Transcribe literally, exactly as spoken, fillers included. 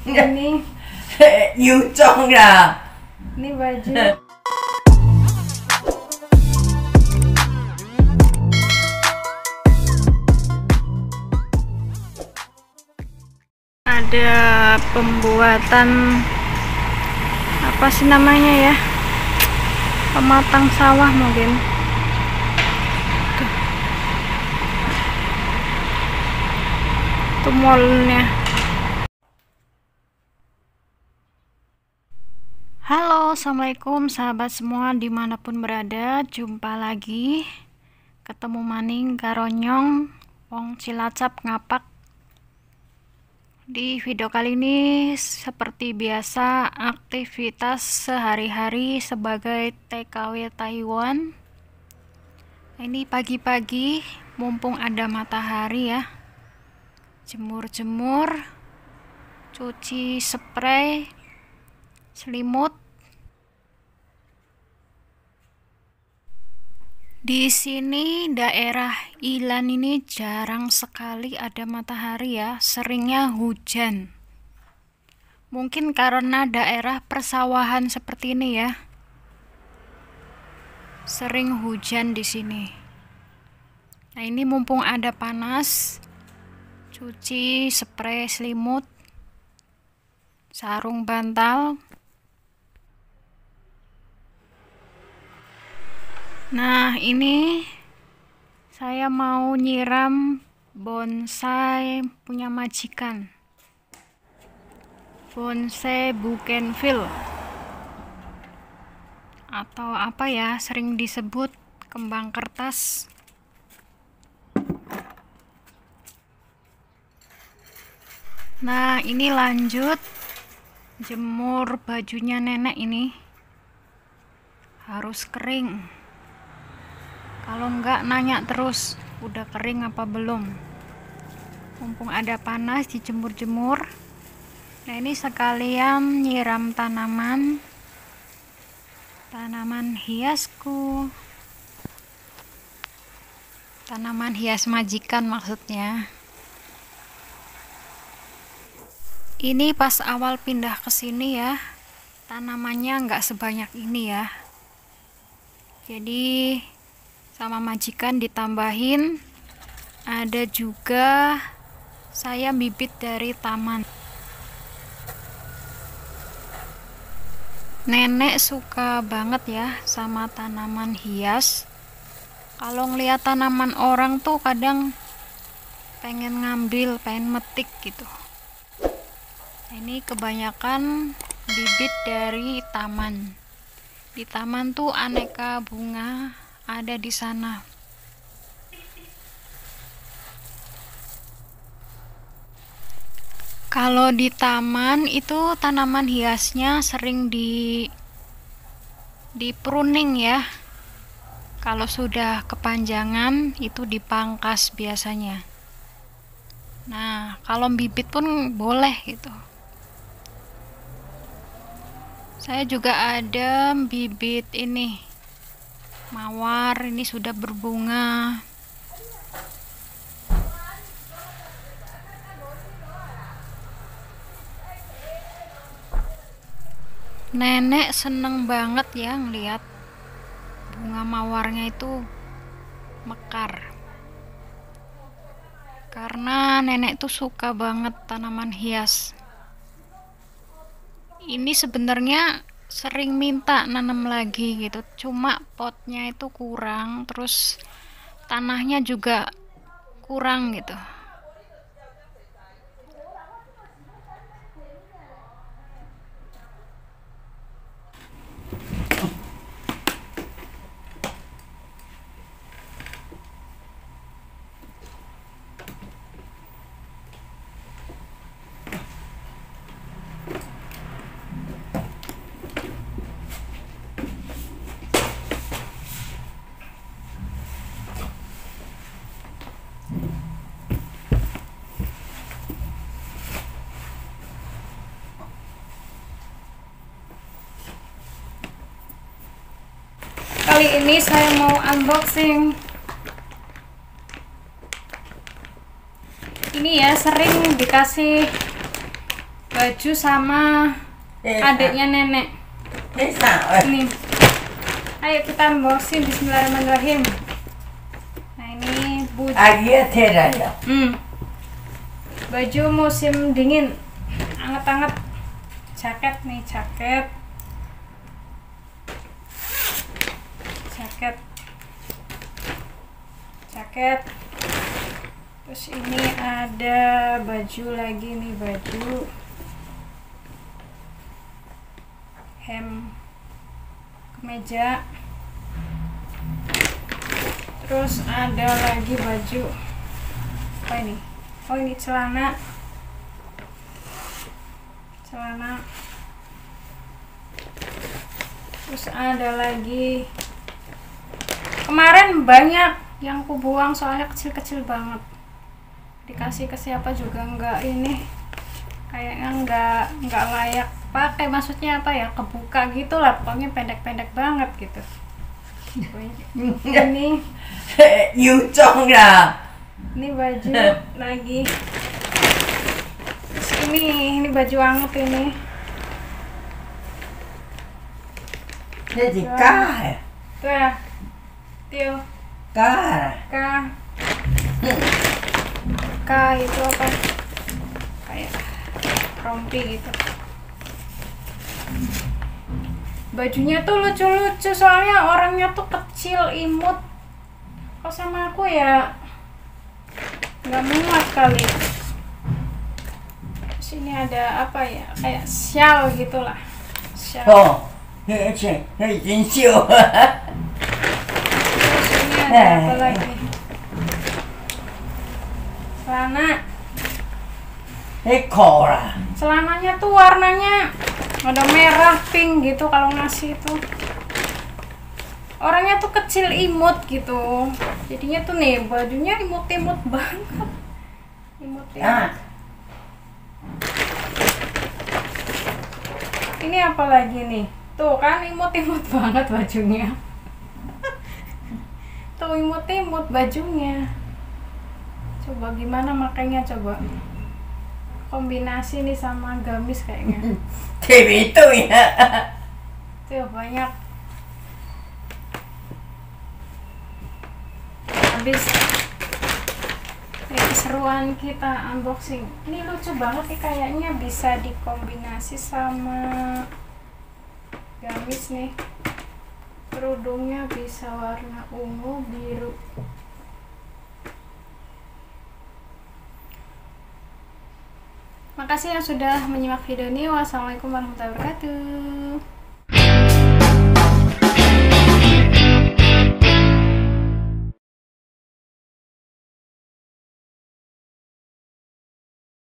Ini Yucong lah. ini baju. Ada pembuatan apa sih namanya ya? Pematang sawah mungkin. Tuh. Itu mallnya. Halo, assalamualaikum sahabat semua dimanapun berada. Jumpa lagi, ketemu maning karonyong wong Cilacap ngapak. Di video kali ini seperti biasa aktivitas sehari-hari sebagai T K W Taiwan. Ini pagi-pagi mumpung ada matahari ya, jemur-jemur, cuci spray selimut. Di sini daerah Ilan ini jarang sekali ada matahari ya, seringnya hujan. Mungkin karena daerah persawahan seperti ini ya, sering hujan di sini. Nah, ini mumpung ada panas, cuci spray selimut, sarung bantal. Nah, ini saya mau nyiram bonsai punya majikan, bonsai bougainville atau apa ya, sering disebut kembang kertas. Nah, ini lanjut jemur bajunya nenek. Ini harus kering. Kalau enggak nanya terus udah kering apa belum. Mumpung ada panas dijemur-jemur. Nah, ini sekalian nyiram tanaman tanaman hiasku, tanaman hias majikan maksudnya. Ini pas awal pindah ke sini ya, tanamannya enggak sebanyak ini ya, jadi sama majikan ditambahin. Ada juga saya bibit dari taman. Nenek suka banget ya sama tanaman hias. Kalau ngeliat tanaman orang tuh kadang pengen ngambil, pengen metik gitu. Ini kebanyakan bibit dari taman. Di taman tuh aneka bunga ada di sana. Kalau di taman itu tanaman hiasnya sering di di pruning ya. Kalau sudah kepanjangan itu dipangkas biasanya. Nah, kalau bibit pun boleh gitu. Saya juga ada bibit ini mawar, ini sudah berbunga. Nenek seneng banget ya ngeliat bunga mawarnya itu mekar, karena nenek tuh suka banget tanaman hias. Ini sebenarnya sering minta nanam lagi gitu, cuma potnya itu kurang, terus tanahnya juga kurang gitu. Kali ini saya mau unboxing. Ini ya sering dikasih baju sama adiknya nenek. Ini, ayo kita unboxing. Bismillahirrahmanirrahim. Nah ini baju. Hmm. Baju musim dingin, anget-anget. Jaket nih, jaket. Jaket. Jaket. Terus ini ada baju lagi nih, baju hem kemeja. Terus ada lagi baju apa ini? Oh ini celana. Celana. Terus ada lagi, kemarin banyak yang ku buang soalnya kecil-kecil banget. Dikasih ke siapa juga enggak, ini kayaknya enggak enggak layak pakai, maksudnya apa ya, kebuka gitu lah, pokoknya pendek-pendek banget gitu. Ini ini baju lagi. Terus ini ini baju anget ini. Jadi kah? Tuh ya, Tio. Kah? Kah. K itu apa, kayak rompi gitu. Bajunya tuh lucu-lucu soalnya orangnya tuh kecil imut. Kok sama aku ya nggak muat kali. Sini ada apa ya, kayak shawl gitulah, shawl. Oh, ini ini Terus ini ada apa lagi, celana. Ekor. Celananya tuh warnanya ada merah, pink gitu kalau ngasih itu. Orangnya tuh kecil imut gitu. Jadinya tuh nih bajunya imut-imut banget. Imut-imut. Ah. Ini apa lagi nih? Tuh kan imut-imut banget bajunya. Tuh imut-imut bajunya. Coba gimana makanya, coba kombinasi nih sama gamis kayaknya. T V itu ya. Tuh banyak. Habis ya, keseruan kita unboxing. Ini lucu banget nih, kayaknya bisa dikombinasi sama gamis nih. Kerudungnya bisa warna ungu, biru. Makasih yang sudah menyimak video ini. Wassalamualaikum warahmatullahi wabarakatuh.